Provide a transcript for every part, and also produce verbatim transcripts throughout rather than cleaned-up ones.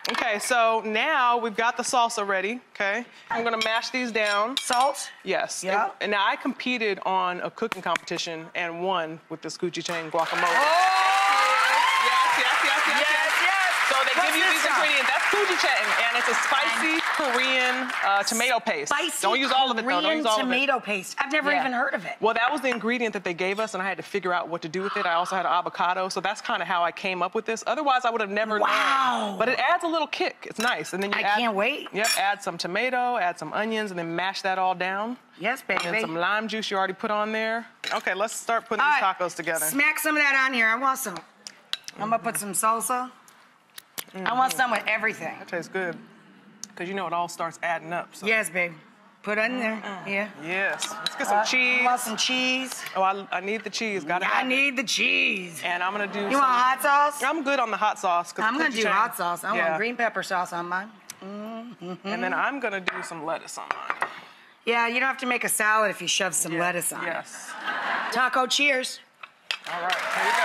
Okay, so now we've got the salsa ready, okay? I'm gonna mash these down. Salt? Yes. Yeah. And, and now I competed on a cooking competition and won with this Gochujang Guacamole. Oh! Yes, yes, yes, yes, Yes, yes. So they What's give you this these stuff? ingredients. That's Gochujang, and it's a spicy Korean uh, tomato paste. Spicy Don't use all of it, though. Don't Korean use all tomato of it. paste. I've never Yeah. even heard of it. Well, that was the ingredient that they gave us, and I had to figure out what to do with it. I also had avocado, so that's kind of how I came up with this. Otherwise, I would have never Wow. known. But it adds a little kick. It's nice. And then you I add, can't wait. Yep, add some tomato, add some onions, and then mash that all down. Yes, baby. And then some lime juice you already put on there. Okay, let's start putting All these right. tacos together. Smack some of that on here. I want some. I'm gonna put some salsa. Mm-hmm. I want some with everything. That tastes good. Because you know it all starts adding up. So. Yes, babe. Put it in there. Mm-hmm. Yeah. Yes. Let's get some Uh, cheese. I want some cheese. Oh, I, I need the cheese. Gotta I have need the cheese. it. And I'm gonna do You some... want hot sauce? I'm good on the hot sauce. I'm gonna do Gochujang- hot sauce. I yeah. want green pepper sauce on mine. Mm-hmm. And then I'm gonna do some lettuce on mine. Yeah, you don't have to make a salad if you shove some Yeah. lettuce on Yes. it. Taco cheers. All right, here we go.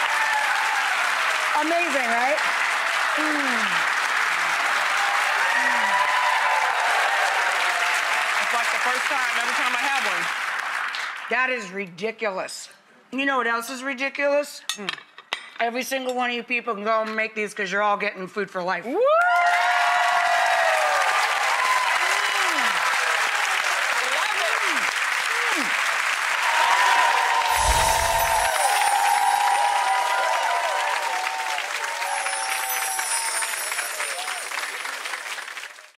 Amazing, right? Mm. It's like the first time, every time I have one. That is ridiculous. You know what else is ridiculous? Mm. Every single one of you people can go and make these because you're all getting food for life. Woo!